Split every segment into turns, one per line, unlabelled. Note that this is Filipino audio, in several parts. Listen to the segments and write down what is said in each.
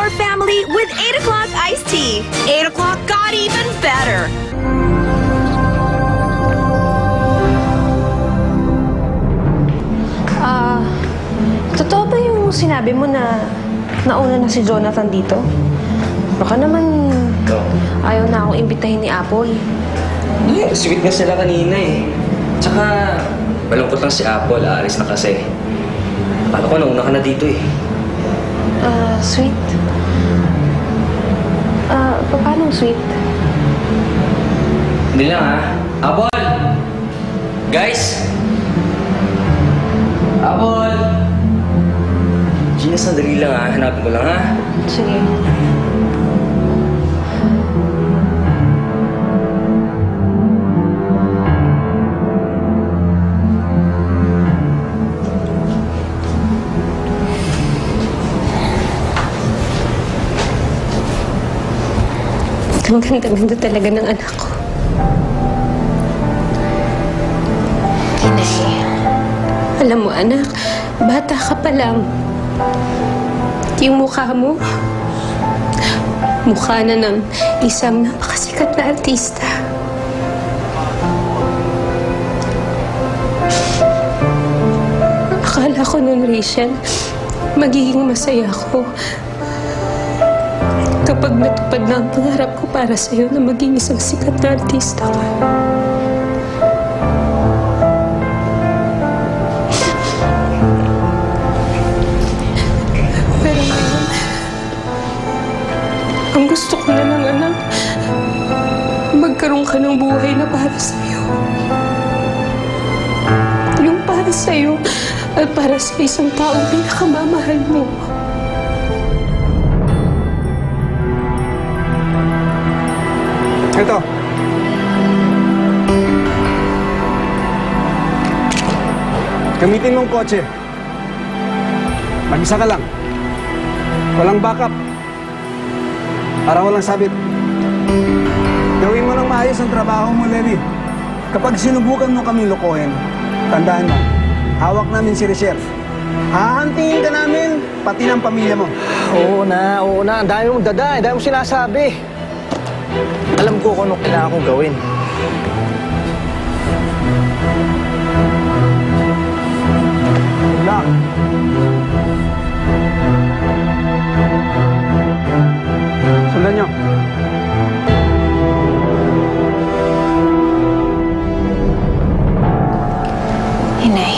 your family with 8 o'clock iced tea. 8 o'clock got even better.
Totoo ba yung sinabi mo na nauna na si Jonathan dito? Baka naman ayaw na akong imbitahin ni Apple.
Hindi, sweet nga sila kanina eh. Tsaka, malungkot lang si Apple, aalis na kasi. Paano ko nauna ka na dito eh?
Sweet? Paano sweet?
Hindi lang ha. Apple! Guys! Apple! Gina, sandali lang ha. Hanapin ko lang ha.
Sige. Ang ganda-ganda talaga ng anak ko. Inay, alam mo anak, bata ka pa lang. Yung mukha mo, mukha na ng isang napakasikat na artista. Akala ko nun, Rachel, magiging masaya ako kapag natupad na ang pangarap ko para sa'yo na maging isang sikat na artista ka. Pero ngayon, ang gusto ko na lang, anak, magkaroon ka ng buhay na para sa'yo. Yung para sa'yo at para sa isang taong pinakamamahal mo.
Ito. Gamitin mong kotse. Mag-isa ka lang. Walang backup. Para walang sabit. Gawin mo ng maayos ang trabaho mo, Levi. Kapag sinubukan mo kami lokohin, tandaan mo, hawak namin si Richelle. Hahantingin ka namin, pati ng pamilya mo.
Oo na. Ang dami mong dada, ang dami mong sinasabi. Alam ko kung anong kailangan kong gawin.
Good luck. Sundan nyo.
Inay,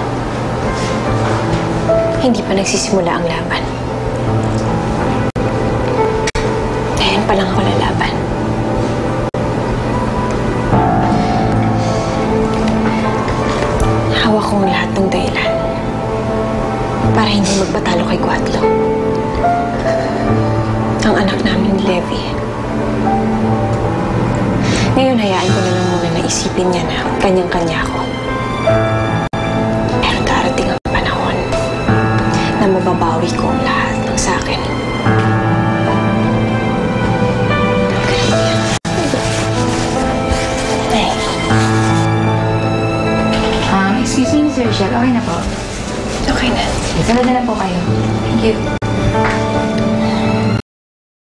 hindi pa nagsisimula ang laban. Ngayon pa lang ako lalaban. Hawak kong lahat ng dahilan para hindi magpatalo kay Cuatlo. Ang anak namin ni Levi. Ngayon, hayaan ko na lang muna na isipin niya na kanyang-kanya ako. Pero darating ang panahon na mababawi ko ang lahat ng sa akin.
Excuse me, Mr. Richelle. Okay na po.
Okay na.
Sunod na lang po kayo.
Thank you.